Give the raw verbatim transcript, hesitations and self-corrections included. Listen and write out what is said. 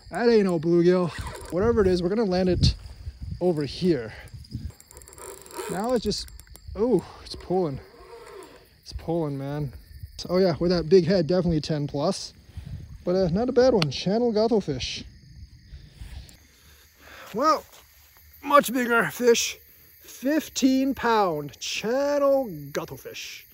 That ain't no bluegill. Whatever it is, we're gonna land it over here. Now it's just, oh, it's pulling. It's pulling, man. Oh yeah, with that big head, definitely ten plus. But uh, not a bad one, channel guthofish. Well, much bigger fish. fifteen pound channel guthofish.